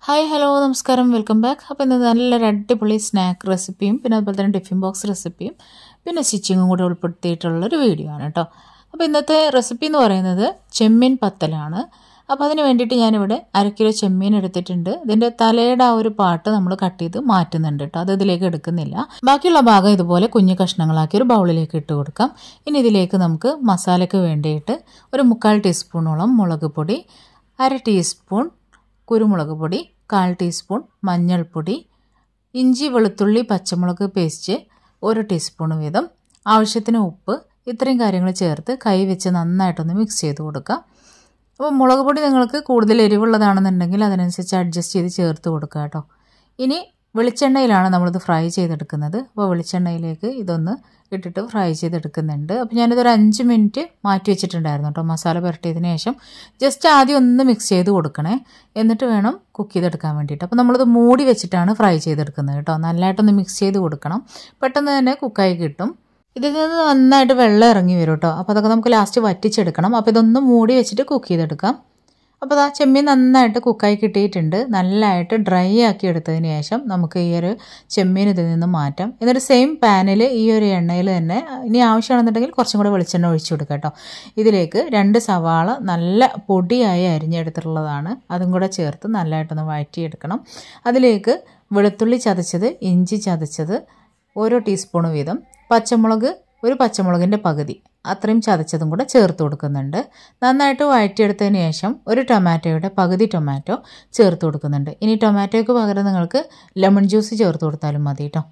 Hi, hello, namaskaram, welcome back. അപ്പോൾ ഇന്ന് നല്ലൊരു അടിപൊളി സ്നാക്ക് റെസിപ്പിയും പിന്നെ അതുപോലെ തന്നെ ടിഫിൻ ബോക്സ് റെസിപ്പിയും പിന്നെ സ്റ്റിച്ചിങ്ങും കൂടെ ഉൾപ്പെടുത്തിയിട്ടുള്ളൊരു വീഡിയോ ആണ് കേട്ടോ. അപ്പോൾ ഇന്നത്തെ റെസിപ്പി എന്ന് പറയുന്നത് ചെമ്മീൻ പത്തലാണ്. അപ്പോൾ അതിന് വേണ്ടിയിട്ട് ഞാനിവിടെ 1 കിലോ ചെമ്മീൻ എടുത്തിട്ടുണ്ട്. ഇതിൻ്റെ തലയുടെ ആ ഒരു പാട്ട് നമ്മൾ കട്ട് ചെയ്ത് മാറ്റുന്നുണ്ട് കേട്ടോ. അത് ഇതിലേക്ക് എടുക്കുന്നില്ല. ബാക്കിയുള്ള ഭാഗം ഇതുപോലെ കുഞ്ഞു കഷ്ണങ്ങളാക്കി ഒരു ബൗളിലേക്ക് ഇട്ട് കൊടുക്കാം. ഇനി ഇതിലേക്ക് നമുക്ക് മസാലയ്ക്ക് വേണ്ടിയിട്ട് ഒരു 1/4 ടീസ്പൂണോളം മുളക് പൊടി, 1/2 ടീസ്പൂൺ കുരുമുളക് പൊടി, 1/4 ടീസ്പൂൺ മഞ്ഞൾപ്പൊടി, ഇഞ്ചി വെളുത്തുള്ളി പച്ചമുളക് പേസ്റ്റ് 1 ടീസ്പൂൺ വീതം, ആവശ്യത്തിന് ഉപ്പ്, ഇത്രയും കാര്യങ്ങൾ ചേർത്ത് കൈ വെച്ച് നന്നായിട്ടൊന്ന് മിക്സ് ചെയ്ത് കൊടുക്കാം. അപ്പോൾ മുളക് പൊടി നിങ്ങൾക്ക് കൂടുതൽ എരിവുള്ളതാണെന്നുണ്ടെങ്കിൽ അതിനനുസരിച്ച് അഡ്ജസ്റ്റ് ചെയ്ത് ചേർത്ത് കൊടുക്കുക കേട്ടോ. ഇനി വെളിച്ചെണ്ണയിലാണ് നമ്മളിത് ഫ്രൈ ചെയ്തെടുക്കുന്നത്. അപ്പോൾ വെളിച്ചെണ്ണയിലേക്ക് ഇതൊന്ന് ഇട്ടിട്ട് ഫ്രൈ ചെയ്തെടുക്കുന്നുണ്ട്. അപ്പോൾ ഞാനിതൊരു 5 മിനിറ്റ് മാറ്റി വെച്ചിട്ടുണ്ടായിരുന്നു കേട്ടോ. മസാല പുരട്ടിയതിന് ശേഷം ജസ്റ്റ് ആദ്യം ഒന്ന് മിക്സ് ചെയ്ത് കൊടുക്കണേ, എന്നിട്ട് വേണം കുക്ക് ചെയ്തെടുക്കാൻ വേണ്ടിയിട്ട്. അപ്പോൾ നമ്മളിത് മൂടി വെച്ചിട്ടാണ് ഫ്രൈ ചെയ്തെടുക്കുന്നത് കേട്ടോ. നല്ലതായിട്ടൊന്ന് മിക്സ് ചെയ്ത് കൊടുക്കണം, പെട്ടെന്ന് തന്നെ കുക്കായി കിട്ടും. ഇതിൽ നിന്ന് നന്നായിട്ട് വെള്ളം ഇറങ്ങി വരും കേട്ടോ. അപ്പോൾ അതൊക്കെ നമുക്ക് ലാസ്റ്റ് വറ്റിച്ചെടുക്കണം. അപ്പോൾ ഇതൊന്ന് മൂടി വെച്ചിട്ട് കുക്ക് ചെയ്തെടുക്കാം. അപ്പോൾ ആ ചെമ്മീൻ നന്നായിട്ട് കുക്കായി കിട്ടിയിട്ടുണ്ട്. നല്ലതായിട്ട് ഡ്രൈ ആക്കി എടുത്തതിന് ശേഷം നമുക്ക് ഈ ഒരു ചെമ്മീൻ ഇതിൽ നിന്ന് മാറ്റാം. എന്നിട്ട് സെയിം പാനിൽ ഈ ഒരു എണ്ണയിൽ തന്നെ ഇനി ആവശ്യമാണെന്നുണ്ടെങ്കിൽ കുറച്ചും കൂടെ വെളിച്ചെണ്ണ ഒഴിച്ചു കൊടുക്കാം കേട്ടോ. ഇതിലേക്ക് 2 സവാള നല്ല പൊടിയായി അരിഞ്ഞെടുത്തിട്ടുള്ളതാണ്, അതും കൂടെ ചേർത്ത് നല്ലതായിട്ടൊന്ന് വഴറ്റിയെടുക്കണം. അതിലേക്ക് വെളുത്തുള്ളി ചതച്ചത്, ഇഞ്ചി ചതച്ചത് 1 ടീസ്പൂൺ വീതം, പച്ചമുളക് ഒരു പച്ചമുളകിൻ്റെ പകുതി അത്രയും ചതച്ചതും കൂടെ ചേർത്ത് കൊടുക്കുന്നുണ്ട്. നന്നായിട്ട് വഴറ്റിയെടുത്തതിന് ശേഷം ഒരു ടൊമാറ്റോയുടെ പകുതി ടൊമാറ്റോ ചേർത്ത് കൊടുക്കുന്നുണ്ട്. ഇനി ടൊമാറ്റോയ്ക്ക് പകരം നിങ്ങൾക്ക് ലെമൺ ജ്യൂസ് ചേർത്ത് കൊടുത്താലും മതി കേട്ടോ.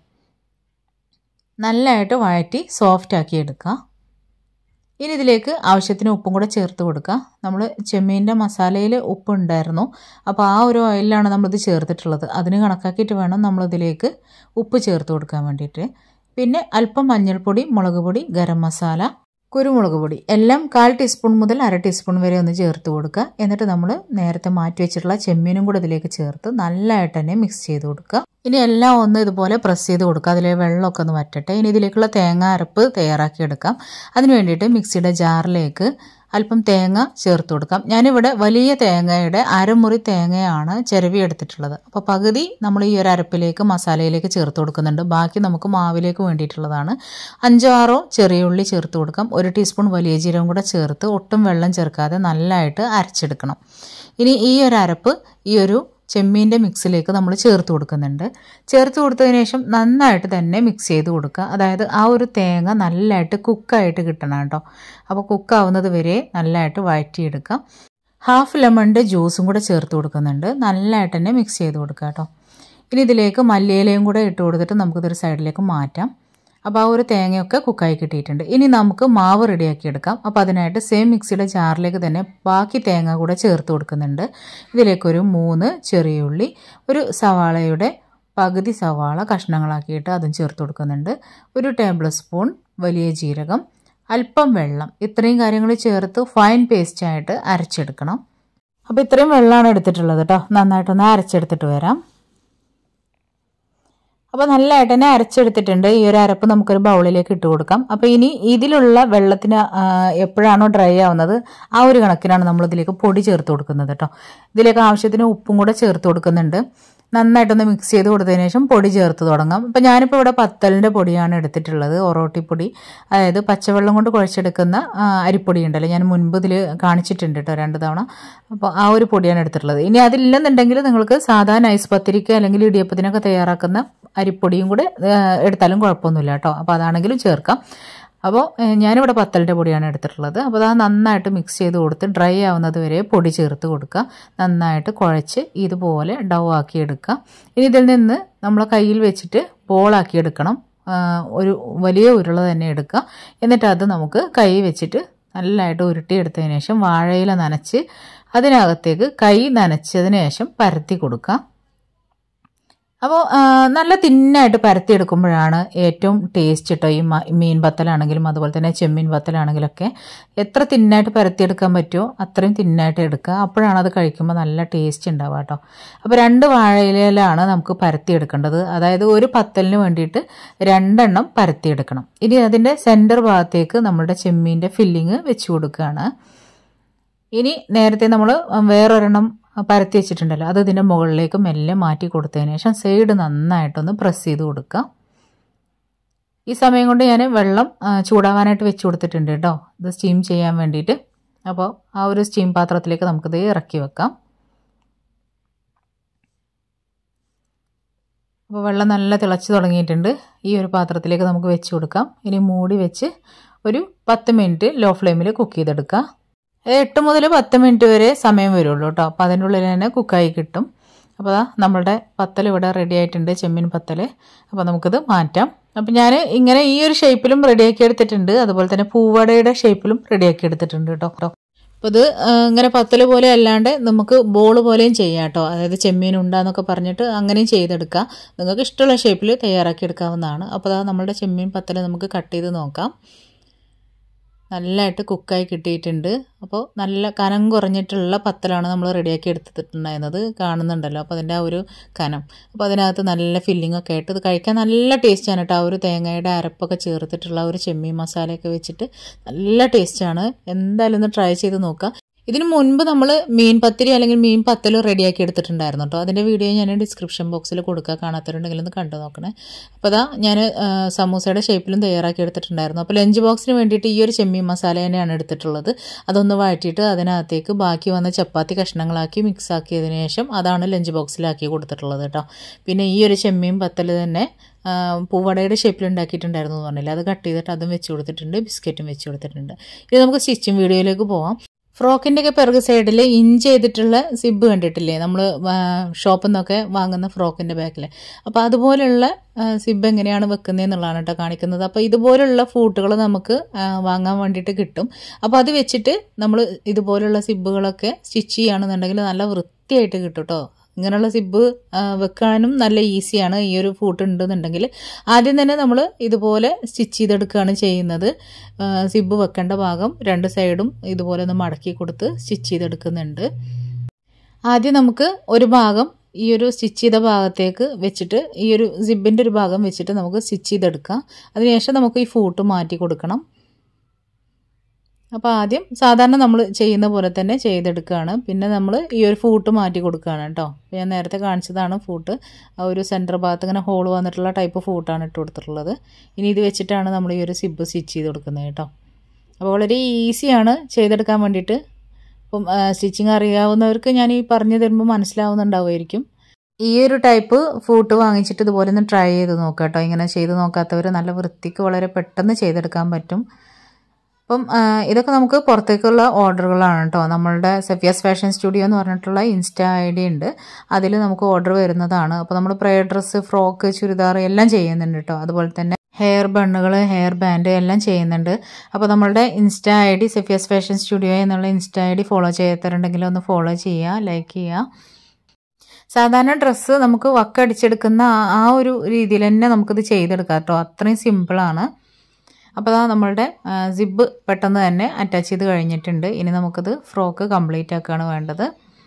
നല്ലതായിട്ട് വഴറ്റി സോഫ്റ്റ് ആക്കി എടുക്കുക. ഇനി ഇതിലേക്ക് ആവശ്യത്തിന് ഉപ്പും കൂടെ ചേർത്ത് കൊടുക്കുക. നമ്മൾ ചെമ്മീൻ്റെ മസാലയിൽ ഉപ്പ് ഉണ്ടായിരുന്നു, അപ്പോൾ ആ ഒരു ഓയിലാണ് നമ്മളിത് ചേർത്തിട്ടുള്ളത്. അതിന് കണക്കാക്കിയിട്ട് വേണം നമ്മളിതിലേക്ക് ഉപ്പ് ചേർത്ത് കൊടുക്കാൻ വേണ്ടിയിട്ട്. പിന്നെ അല്പം മഞ്ഞൾപ്പൊടി, മുളക് പൊടി, ഗരം മസാല, കുരുമുളക് പൊടി എല്ലാം 1/4 ടീസ്പൂൺ മുതൽ 1/2 ടീസ്പൂൺ വരെ ഒന്ന് ചേർത്ത് കൊടുക്കുക. എന്നിട്ട് നമ്മൾ നേരത്തെ മാറ്റി വെച്ചിട്ടുള്ള ചെമ്മീനും കൂടെ ഇതിലേക്ക് ചേർത്ത് നല്ലതായിട്ട് തന്നെ മിക്സ് ചെയ്ത് കൊടുക്കുക. ഇനി എല്ലാം ഒന്ന് ഇതുപോലെ പ്രസ് ചെയ്ത് കൊടുക്കുക. അതിലെ വെള്ളമൊക്കെ ഒന്ന് വറ്റട്ടെ. ഇനി ഇതിലേക്കുള്ള തേങ്ങ അരപ്പ് തയ്യാറാക്കിയെടുക്കാം. അതിന് വേണ്ടിയിട്ട് മിക്സിയുടെ ജാറിലേക്ക് അല്പം തേങ്ങ ചേർത്ത് കൊടുക്കാം. ഞാനിവിടെ വലിയ തേങ്ങയുടെ 1/2 മുറി തേങ്ങയാണ് ചിരവി എടുത്തിട്ടുള്ളത്. അപ്പോൾ പകുതി നമ്മൾ ഈ ഒരു അരപ്പിലേക്ക് മസാലയിലേക്ക് ചേർത്ത് കൊടുക്കുന്നുണ്ട്. ബാക്കി നമുക്ക് മാവിലേക്ക് വേണ്ടിയിട്ടുള്ളതാണ്. 5-6 ചെറിയ ഉള്ളി ചേർത്ത് കൊടുക്കാം. 1 ടീസ്പൂൺ വലിയ ജീരകം കൂടെ ചേർത്ത് ഒട്ടും വെള്ളം ചേർക്കാതെ നല്ലതായിട്ട് അരച്ചെടുക്കണം. ഇനി ഈ ഒരു അരപ്പ് ഈ ഒരു ചെമ്മീൻ്റെ മിക്സിലേക്ക് നമ്മൾ ചേർത്ത് കൊടുക്കുന്നുണ്ട്. ചേർത്ത് കൊടുത്തതിന് ശേഷം നന്നായിട്ട് തന്നെ മിക്സ് ചെയ്ത് കൊടുക്കുക. അതായത് ആ ഒരു തേങ്ങ നല്ലതായിട്ട് കുക്കായിട്ട് കിട്ടണം കേട്ടോ. അപ്പോൾ കുക്കാവുന്നത് വരെ നല്ലതായിട്ട് വഴറ്റിയെടുക്കാം. 1/2 ലെമണിൻ്റെ ജ്യൂസും കൂടെ ചേർത്ത് കൊടുക്കുന്നുണ്ട്. നല്ലതായിട്ട് തന്നെ മിക്സ് ചെയ്ത് കൊടുക്കുക കേട്ടോ. ഇനി ഇതിലേക്ക് മല്ലിയിലയും കൂടെ ഇട്ട് കൊടുത്തിട്ട് നമുക്കിതൊരു സൈഡിലേക്ക് മാറ്റാം. അപ്പോൾ ആ ഒരു തേങ്ങയൊക്കെ കുക്കായി കിട്ടിയിട്ടുണ്ട്. ഇനി നമുക്ക് മാവ് റെഡിയാക്കി എടുക്കാം. അപ്പോൾ അതിനായിട്ട് സെയിം മിക്സിയുടെ ജാറിലേക്ക് തന്നെ ബാക്കി തേങ്ങ കൂടെ ചേർത്ത് കൊടുക്കുന്നുണ്ട്. ഇതിലേക്കൊരു 3 ചെറിയ ഉള്ളി, ഒരു സവാളയുടെ പകുതി സവാള കഷ്ണങ്ങളാക്കിയിട്ട് അതും ചേർത്ത് കൊടുക്കുന്നുണ്ട്. 1 ടേബിൾ സ്പൂൺ വലിയ ജീരകം, അല്പം വെള്ളം, ഇത്രയും കാര്യങ്ങൾ ചേർത്ത് ഫൈൻ പേസ്റ്റായിട്ട് അരച്ചെടുക്കണം. അപ്പോൾ ഇത്രയും വെള്ളമാണ് എടുത്തിട്ടുള്ളത് കേട്ടോ. നന്നായിട്ടൊന്ന് അരച്ചെടുത്തിട്ട് വരാം. അപ്പോൾ നല്ലതായിട്ട് തന്നെ അരച്ചെടുത്തിട്ടുണ്ട്. ഈ ഒരു അരപ്പ് നമുക്കൊരു ബൗളിലേക്ക് ഇട്ട് കൊടുക്കാം. അപ്പോൾ ഇനി ഇതിലുള്ള വെള്ളത്തിന് എപ്പോഴാണോ ഡ്രൈ ആവുന്നത് ആ ഒരു കണക്കിനാണ് നമ്മളിതിലേക്ക് പൊടി ചേർത്ത് കൊടുക്കുന്നത് കേട്ടോ. ഇതിലേക്ക് ആവശ്യത്തിന് ഉപ്പും കൂടെ ചേർത്ത് കൊടുക്കുന്നുണ്ട്. നന്നായിട്ടൊന്ന് മിക്സ് ചെയ്ത് കൊടുത്തതിന് ശേഷം പൊടി ചേർത്ത് തുടങ്ങാം. അപ്പോൾ ഞാനിപ്പോൾ ഇവിടെ പത്തലിൻ്റെ പൊടിയാണ് എടുത്തിട്ടുള്ളത്, ഒറോട്ടിപ്പൊടി. അതായത് പച്ചവെള്ളം കൊണ്ട് കുഴച്ചെടുക്കുന്ന അരിപ്പൊടി ഉണ്ടല്ലോ, ഞാൻ മുൻപ് ഇതിൽ കാണിച്ചിട്ടുണ്ട് കേട്ടോ 2 തവണ. അപ്പോൾ ആ ഒരു പൊടിയാണ് എടുത്തിട്ടുള്ളത്. ഇനി അതില്ലെന്നുണ്ടെങ്കിൽ നിങ്ങൾക്ക് സാധാരണ നൈസ് പത്തിരിക്ക് അല്ലെങ്കിൽ ഇടിയപ്പത്തിനൊക്കെ തയ്യാറാക്കുന്ന അരിപ്പൊടിയും കൂടെ എടുത്താലും കുഴപ്പമൊന്നുമില്ല കേട്ടോ. അപ്പോൾ അതാണെങ്കിലും ചേർക്കാം. അപ്പോൾ ഞാനിവിടെ പത്തലിൻ്റെ പൊടിയാണ് എടുത്തിട്ടുള്ളത്. അപ്പോൾ അത് നന്നായിട്ട് മിക്സ് ചെയ്ത് കൊടുത്ത് ഡ്രൈ ആവുന്നത് വരെ പൊടി ചേർത്ത് കൊടുക്കുക. നന്നായിട്ട് കുഴച്ച് ഇതുപോലെ ഡൗ ആക്കി എടുക്കുക. ഇനി ഇതിൽ നിന്ന് നമ്മൾ കയ്യിൽ വെച്ചിട്ട് ബോളാക്കി എടുക്കണം. ഒരു വലിയ ഉരുള തന്നെ എടുക്കുക. എന്നിട്ട് അത് നമുക്ക് കൈ വെച്ചിട്ട് നല്ലതായിട്ട് ഉരുട്ടിയെടുത്തതിന് ശേഷം വാഴയില നനച്ച് അതിനകത്തേക്ക് കൈ നനച്ചതിന് ശേഷം പരത്തി കൊടുക്കുക. അപ്പോൾ നല്ല തിന്നായിട്ട് പരത്തിയെടുക്കുമ്പോഴാണ് ഏറ്റവും ടേസ്റ്റ് കേട്ടോ. ഈ മീൻ പത്തലാണെങ്കിലും അതുപോലെ തന്നെ ചെമ്മീൻ പത്തലാണെങ്കിലൊക്കെ എത്ര തിന്നായിട്ട് പരത്തിയെടുക്കാൻ പറ്റുമോ അത്രയും തിന്നായിട്ട് എടുക്കുക. അപ്പോഴാണ് അത് കഴിക്കുമ്പോൾ നല്ല ടേസ്റ്റ് ഉണ്ടാവുക കേട്ടോ. അപ്പോൾ 2 വാഴയിലാണ് നമുക്ക് പരത്തിയെടുക്കേണ്ടത്. അതായത് ഒരു പത്തലിന് വേണ്ടിയിട്ട് 2 എണ്ണം പരത്തിയെടുക്കണം. ഇനി അതിൻ്റെ സെൻറ്റർ ഭാഗത്തേക്ക് നമ്മളുടെ ചെമ്മീൻ്റെ ഫില്ലിങ് വെച്ച് കൊടുക്കുകയാണ്. ഇനി നേരത്തെ നമ്മൾ വേറൊരെണ്ണം പരത്തി വെച്ചിട്ടുണ്ടല്ലോ അത് ഇതിൻ്റെ മുകളിലേക്ക് മെല്ലെ മാറ്റി കൊടുത്തതിന് ശേഷം സൈഡ് നന്നായിട്ടൊന്ന് പ്രസ് ചെയ്ത് കൊടുക്കുക. ഈ സമയം കൊണ്ട് ഞാൻ വെള്ളം ചൂടാവാനായിട്ട് വെച്ച് കൊടുത്തിട്ടുണ്ട് കേട്ടോ, ഇത് സ്റ്റീം ചെയ്യാൻ വേണ്ടിയിട്ട്. അപ്പോൾ ആ ഒരു സ്റ്റീം പാത്രത്തിലേക്ക് നമുക്കിത് ഇറക്കി വെക്കാം. അപ്പോൾ വെള്ളം നല്ല തിളച്ച് തുടങ്ങിയിട്ടുണ്ട്. ഈ ഒരു പാത്രത്തിലേക്ക് നമുക്ക് വെച്ച് കൊടുക്കാം. ഇനി മൂടി വെച്ച് ഒരു 10 മിനിറ്റ് ലോ ഫ്ലെയിമിൽ കുക്ക് ചെയ്തെടുക്കുക. 8 മുതൽ 10 മിനിറ്റ് വരെ സമയം വരുള്ളൂ കേട്ടോ. അപ്പോൾ അതിൻ്റെ ഉള്ളിൽ തന്നെ കുക്കായി കിട്ടും. അപ്പോൾ നമ്മളുടെ പത്തൽ ഇവിടെ റെഡി ആയിട്ടുണ്ട്, ചെമ്മീൻ പത്തൽ. അപ്പോൾ നമുക്കിത് മാറ്റാം. അപ്പോൾ ഞാൻ ഇങ്ങനെ ഈ ഒരു ഷേപ്പിലും റെഡിയാക്കി എടുത്തിട്ടുണ്ട്, അതുപോലെ തന്നെ പൂവടയുടെ ഷേപ്പിലും റെഡിയാക്കി എടുത്തിട്ടുണ്ട് കേട്ടോ. അപ്പോൾ ഇത് ഇങ്ങനെ പത്തൽ പോലെ അല്ലാണ്ട് നമുക്ക് ബോൾ പോലെയും ചെയ്യാം കേട്ടോ. അതായത് ചെമ്മീൻ ഉണ്ടാന്നൊക്കെ പറഞ്ഞിട്ട് അങ്ങനെയും ചെയ്തെടുക്കാം. നിങ്ങൾക്ക് ഇഷ്ടമുള്ള ഷേപ്പിൽ തയ്യാറാക്കി എടുക്കാവുന്നതാണ്. അപ്പോൾ നമ്മളുടെ ചെമ്മീൻ പത്തൽ നമുക്ക് കട്ട് ചെയ്ത് നോക്കാം. നല്ലതായിട്ട് കുക്കായി കിട്ടിയിട്ടുണ്ട്. അപ്പോൾ നല്ല കനം കുറഞ്ഞിട്ടുള്ള പത്തലാണ് നമ്മൾ റെഡിയാക്കി എടുത്തിട്ടുണ്ടായിരുന്നത്, കാണുന്നുണ്ടല്ലോ. അപ്പോൾ അതിൻ്റെ ആ ഒരു കനം, അപ്പോൾ അതിനകത്ത് നല്ല ഫില്ലിംഗ് ഒക്കെ ആയിട്ട് ഇത് കഴിക്കാൻ നല്ല ടേസ്റ്റാണ് കേട്ടോ. ആ ഒരു തേങ്ങയുടെ അരപ്പൊക്കെ ചേർത്തിട്ടുള്ള ഒരു ചെമ്മീൻ മസാലയൊക്കെ വെച്ചിട്ട് നല്ല ടേസ്റ്റാണ്. എന്തായാലും ഒന്ന് ട്രൈ ചെയ്ത് നോക്കുക. ഇതിന് മുൻപ് നമ്മൾ മീൻ പത്തിരി അല്ലെങ്കിൽ മീൻ പത്തൽ റെഡിയാക്കി എടുത്തിട്ടുണ്ടായിരുന്നു കേട്ടോ. അതിൻ്റെ വീഡിയോ ഞാൻ ഡിസ്ക്രിപ്ഷൻ ബോക്സിൽ കൊടുക്കുക, കാണാത്തവരുണ്ടെങ്കിൽ ഒന്ന് കണ്ടു നോക്കണേ. അപ്പോൾ ഞാൻ സമൂസയുടെ ഷേപ്പിലും തയ്യാറാക്കി എടുത്തിട്ടുണ്ടായിരുന്നു. അപ്പോൾ ലഞ്ച് ബോക്സിന് വേണ്ടിയിട്ട് ഈ ഒരു ചെമ്മീൻ മസാല തന്നെയാണ് എടുത്തിട്ടുള്ളത്. അതൊന്ന് വഴറ്റിയിട്ട് അതിനകത്തേക്ക് ബാക്കി വന്ന ചപ്പാത്തി കഷ്ണങ്ങളാക്കി മിക്സ് ആക്കിയതിന് ശേഷം അതാണ് ലഞ്ച് ബോക്സിലാക്കി കൊടുത്തിട്ടുള്ളത് കേട്ടോ. പിന്നെ ഈ ഒരു ചെമ്മീൻ പത്തൽ തന്നെ പൂവടയുടെ ഷേപ്പിൽ ഉണ്ടാക്കിയിട്ടുണ്ടായിരുന്നു എന്ന് പറഞ്ഞില്ല, അത് കട്ട് ചെയ്തിട്ട് അതും വെച്ച് കൊടുത്തിട്ടുണ്ട്, ബിസ്ക്കറ്റും വെച്ച് കൊടുത്തിട്ടുണ്ട്. ഇത് നമുക്ക് സ്റ്റിച്ചിങ് വീഡിയോയിലേക്ക് പോവാം. ഫ്രോക്കിൻ്റെയൊക്കെ പിറകു സൈഡിൽ ഇഞ്ച് ചെയ്തിട്ടുള്ള സിബ് കണ്ടിട്ടില്ലേ നമ്മൾ ഷോപ്പിൽ നിന്നൊക്കെ വാങ്ങുന്ന ഫ്രോക്കിൻ്റെ ബാക്കിൽ. അപ്പോൾ അതുപോലെയുള്ള സിബ് എങ്ങനെയാണ് വെക്കുന്നതെന്നുള്ളതാണ് കേട്ടോ കാണിക്കുന്നത്. അപ്പോൾ ഇതുപോലുള്ള ഫൂട്ടുകൾ നമുക്ക് വാങ്ങാൻ വേണ്ടിയിട്ട് കിട്ടും. അപ്പോൾ അത് വെച്ചിട്ട് നമ്മൾ ഇതുപോലുള്ള സിബുകളൊക്കെ സ്റ്റിച്ച് ചെയ്യുകയാണെന്നുണ്ടെങ്കിൽ നല്ല വൃത്തിയായിട്ട് കിട്ടും കേട്ടോ. ഇങ്ങനെയുള്ള സിബ് വെക്കാനും നല്ല ഈസിയാണ്. ഈ ഒരു ഫൂട്ട് ഉണ്ടെന്നുണ്ടെങ്കിൽ ആദ്യം തന്നെ നമ്മൾ ഇതുപോലെ സ്റ്റിച്ച് ചെയ്തെടുക്കുകയാണ് ചെയ്യുന്നത്. സിബ് വെക്കേണ്ട ഭാഗം 2 സൈഡും ഇതുപോലെ ഒന്ന് മടക്കി കൊടുത്ത് സ്റ്റിച്ച് ചെയ്തെടുക്കുന്നുണ്ട്. ആദ്യം നമുക്ക് ഒരു ഭാഗം ഈ ഒരു സ്റ്റിച്ച് ചെയ്ത ഭാഗത്തേക്ക് വെച്ചിട്ട് ഈ ഒരു സിബിൻ്റെ ഒരു ഭാഗം വെച്ചിട്ട് നമുക്ക് സ്റ്റിച്ച് ചെയ്തെടുക്കാം. അതിനുശേഷം നമുക്ക് ഈ ഫൂട്ട് മാറ്റി കൊടുക്കണം. അപ്പോൾ ആദ്യം സാധാരണ നമ്മൾ ചെയ്യുന്ന പോലെ തന്നെ ചെയ്തെടുക്കുകയാണ്. പിന്നെ നമ്മൾ ഈ ഒരു ഫൂട്ട് മാറ്റി കൊടുക്കുകയാണ് കേട്ടോ. ഞാൻ നേരത്തെ കാണിച്ചതാണ് ഫൂട്ട്. ആ ഒരു സെൻറ്റർ ഭാഗത്ത് ഇങ്ങനെ ഹോൾ വന്നിട്ടുള്ള ടൈപ്പ് ഫൂട്ടാണ് ഇട്ട് കൊടുത്തിട്ടുള്ളത്. ഇനി ഇത് വെച്ചിട്ടാണ് നമ്മൾ ഈ ഒരു സിബ് സ്റ്റിച്ച് ചെയ്ത് കൊടുക്കുന്നത് കേട്ടോ. അപ്പോൾ വളരെ ഈസിയാണ് ചെയ്തെടുക്കാൻ വേണ്ടിയിട്ട്. അപ്പം സ്റ്റിച്ചിങ് അറിയാവുന്നവർക്ക് ഞാൻ ഈ പറഞ്ഞു തരുമ്പോൾ മനസ്സിലാവുന്നുണ്ടാവുമായിരിക്കും. ഈ ഒരു ടൈപ്പ് ഫൂട്ട് വാങ്ങിച്ചിട്ട് ഇതുപോലെ ഒന്ന് ട്രൈ ചെയ്ത് നോക്കാം കേട്ടോ. ഇങ്ങനെ ചെയ്ത് നോക്കാത്തവർ നല്ല വൃത്തിക്ക് വളരെ പെട്ടെന്ന് ചെയ്തെടുക്കാൻ പറ്റും. അപ്പം ഇതൊക്കെ നമുക്ക് പുറത്തേക്കുള്ള ഓർഡറുകളാണ് കേട്ടോ. നമ്മളുടെ സെഫിയാസ് ഫാഷൻ സ്റ്റുഡിയോ എന്ന് പറഞ്ഞിട്ടുള്ള ഇൻസ്റ്റാ ID ഉണ്ട്, അതിൽ നമുക്ക് ഓർഡർ വരുന്നതാണ്. അപ്പോൾ നമ്മൾ പ്രയർ ഡ്രസ്സ്, ഫ്രോക്ക്, ചുരിദാർ എല്ലാം ചെയ്യുന്നുണ്ട് കേട്ടോ. അതുപോലെ തന്നെ ഹെയർ ബണ്ണുകൾ, ഹെയർ ബാൻഡ് എല്ലാം ചെയ്യുന്നുണ്ട്. അപ്പോൾ നമ്മളുടെ ഇൻസ്റ്റാ ID സെഫിയാസ് ഫാഷൻ സ്റ്റുഡിയോ എന്നുള്ള ഇൻസ്റ്റാ ID ഫോളോ ചെയ്യാത്തവരുണ്ടെങ്കിൽ ഒന്ന് ഫോളോ ചെയ്യുക, ലൈക്ക് ചെയ്യുക. സാധാരണ ഡ്രസ്സ് നമുക്ക് വക്കടിച്ചെടുക്കുന്ന ആ ഒരു രീതിയിൽ തന്നെ നമുക്കിത് ചെയ്തെടുക്കാം കേട്ടോ. അത്രയും സിമ്പിളാണ്. അപ്പോൾ നമ്മളുടെ സിബ് പെട്ടെന്ന് തന്നെ അറ്റാച്ച് ചെയ്ത് കഴിഞ്ഞിട്ടുണ്ട്. ഇനി നമുക്കത് ഫ്രോക്ക് കംപ്ലീറ്റ് ആക്കുകയാണ് വേണ്ടത്.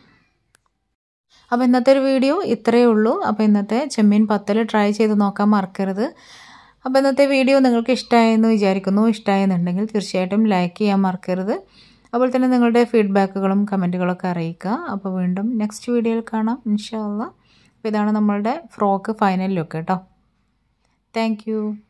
അപ്പോൾ ഇന്നത്തെ ഒരു വീഡിയോ ഇത്രയേ ഉള്ളൂ. അപ്പോൾ ഇന്നത്തെ ചെമ്മീൻ പത്തൽ ട്രൈ ചെയ്ത് നോക്കാൻ മറക്കരുത്. അപ്പോൾ ഇന്നത്തെ വീഡിയോ നിങ്ങൾക്ക് ഇഷ്ടമായെന്ന് വിചാരിക്കുന്നു. ഇഷ്ടമായെന്നുണ്ടെങ്കിൽ തീർച്ചയായിട്ടും ലൈക്ക് ചെയ്യാൻ മറക്കരുത്. അതുപോലെ തന്നെ നിങ്ങളുടെ ഫീഡ്ബാക്കുകളും കമൻറ്റുകളൊക്കെ അറിയിക്കുക. അപ്പോൾ വീണ്ടും നെക്സ്റ്റ് വീഡിയോയിൽ കാണാം ഇൻഷാ അല്ലാഹ്. അപ്പോൾ ഇതാണ് നമ്മളുടെ ഫ്രോക്ക് ഫൈനൽ ലുക്ക് കേട്ടോ. Thank U.